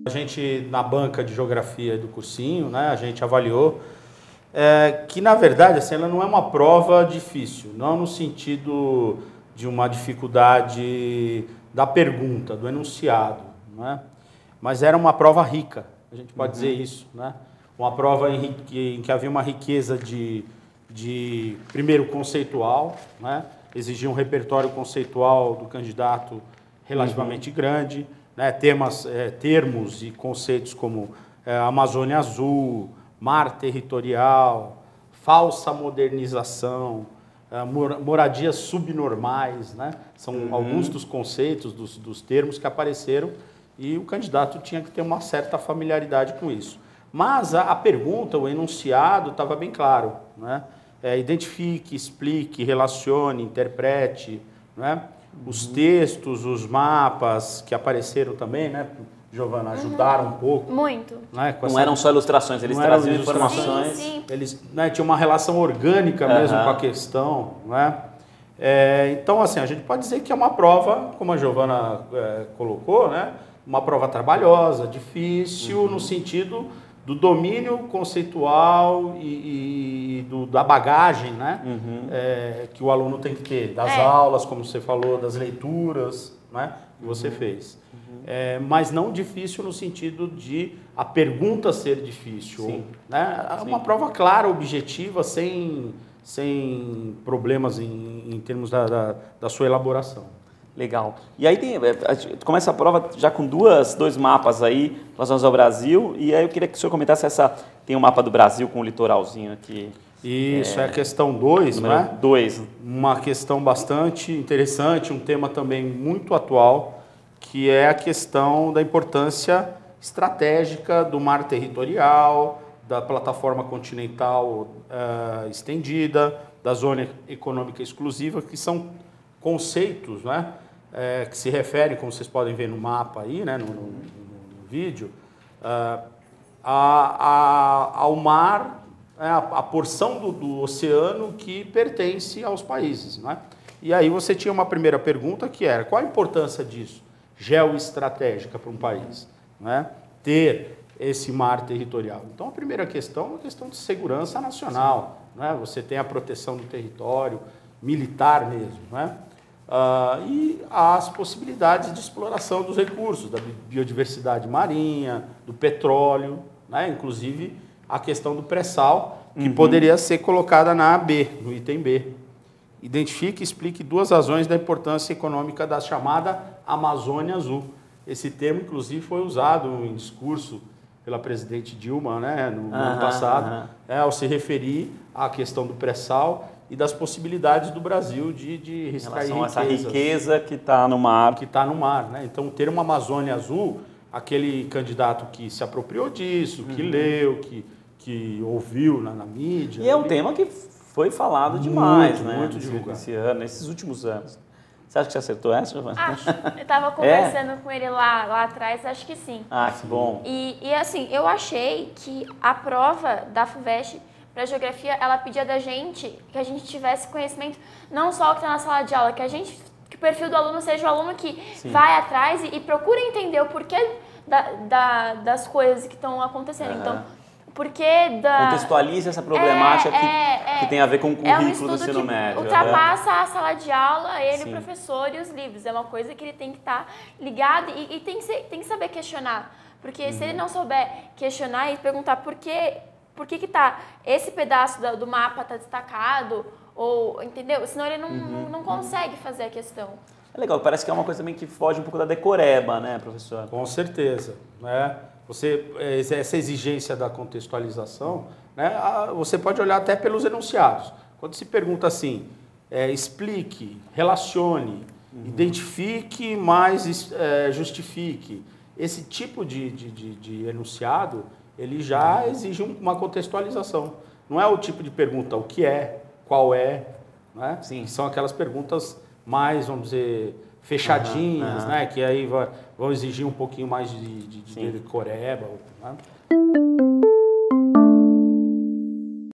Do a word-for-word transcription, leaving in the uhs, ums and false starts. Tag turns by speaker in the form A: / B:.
A: A gente, na banca de geografia do cursinho, né, a gente avaliou é, que, na verdade, assim, ela não é uma prova difícil, não no sentido de uma dificuldade da pergunta, do enunciado, né? Mas era uma prova rica, a gente pode uhum. dizer isso, né? Uma prova em que, em que havia uma riqueza de, de primeiro, conceitual, né? Exigia um repertório conceitual do candidato relativamente uhum. grande, né? Temas, é, termos e conceitos como é, Amazônia Azul, mar territorial, falsa modernização, é, moradias subnormais, né? São uhum. alguns dos conceitos, dos, dos termos que apareceram e o candidato tinha que ter uma certa familiaridade com isso. Mas a, a pergunta, o enunciado, estava bem claro, né? É, identifique, explique, relacione, interprete, né? Uhum. Os textos, os mapas que apareceram também, né, Giovana, ajudaram uhum. um pouco.
B: Muito.
A: Né, com
C: não
A: essa...
C: eram só ilustrações, eles traziam informações.
B: Sim, sim.
A: Eles né, tinham uma relação orgânica mesmo uhum. com a questão, né? É, então, assim, a gente pode dizer que é uma prova, como a Giovana é, colocou, né? Uma prova trabalhosa, difícil, uhum. no sentido do domínio conceitual e, e do, da bagagem, né? Uhum. É, que o aluno tem que ter, das é. aulas, como você falou, das leituras, né? Que você uhum. fez. Uhum. É, mas não difícil no sentido de a pergunta ser difícil. Sim. Né? Sim. Uma prova clara, objetiva, sem, sem problemas em, em termos da, da, da sua elaboração.
C: Legal. E aí tem, começa a prova já com duas, dois mapas aí relacionados ao Brasil, e aí eu queria que o senhor comentasse essa, tem um mapa do Brasil com o litoralzinho aqui.
A: Isso, é, é a questão dois, né?
C: dois.
A: Uma questão bastante interessante, um tema também muito atual, que é a questão da importância estratégica do mar territorial, da plataforma continental uh, estendida, da zona econômica exclusiva, que são conceitos, né? É, que se referem, como vocês podem ver no mapa aí, né, no, no, no vídeo, uh, a, a, ao mar, é, a, a porção do, do oceano que pertence aos países. Né? E aí você tinha uma primeira pergunta que era, qual a importância disso, geoestratégica para um país? Né? Ter esse mar territorial. Então a primeira questão é uma questão de segurança nacional. Né? Você tem a proteção do território, militar mesmo, né? Uh, e as possibilidades de exploração dos recursos, da biodiversidade marinha, do petróleo, né? Inclusive a questão do pré-sal, que uhum. poderia ser colocada na A B, no item B. Identifique e explique duas razões da importância econômica da chamada Amazônia Azul. Esse termo, inclusive, foi usado em discurso pela presidente Dilma, né, no, no uhum, ano passado, uhum. é, ao se referir à questão do pré-sal e das possibilidades do Brasil de, de extrair riquezas.
C: Essa riqueza que está no mar.
A: Que está no mar, né? Então, ter uma Amazônia Azul, aquele candidato que se apropriou disso, que uhum. leu, que, que ouviu na, na mídia.
C: E é um ele... tema que foi falado muito, demais, né?
A: Muito divulgado.
C: Esse ano, nesses últimos anos. Você acha que você acertou essa, Giovana?
B: Acho. Eu estava conversando é? com ele lá, lá atrás, acho que sim.
C: Ah, que bom.
B: E, e assim, eu achei que a prova da FUVEST para a geografia, ela pedia da gente que a gente tivesse conhecimento, não só o que está na sala de aula, que a gente, que o perfil do aluno seja o aluno que Sim. vai atrás e, e procura entender o porquê da, da, das coisas que estão acontecendo. Uhum. Então, o porquê da...
C: Contextualize essa problemática
B: é,
C: que,
B: é,
C: que tem a ver com o currículo
B: é um estudo
C: do ensino
B: que
C: médio.
B: Ultrapassa uhum. a sala de aula, ele,
C: Sim.
B: o professor e os livros. É uma coisa que ele tem que estar tá ligado e, e tem, que ser, tem que saber questionar. Porque uhum. se ele não souber questionar e perguntar por quê, por que que tá, esse pedaço do, do mapa está destacado, ou, entendeu? Senão ele não, uhum. não, não consegue fazer a questão.
C: É legal, parece que é uma coisa também que foge um pouco da decoreba, né, professor?
A: Com certeza. Né? Você, essa exigência da contextualização, né, você pode olhar até pelos enunciados. Quando se pergunta assim, é, explique, relacione, uhum. identifique, mas é, justifique. Esse tipo de, de, de, de enunciado, ele já exige uma contextualização. Não é o tipo de pergunta, o que é, qual é, né? Sim. São aquelas perguntas mais, vamos dizer, fechadinhas, uhum, uhum. né? Que aí vai, vão exigir um pouquinho mais de, de, de decoreba. Né?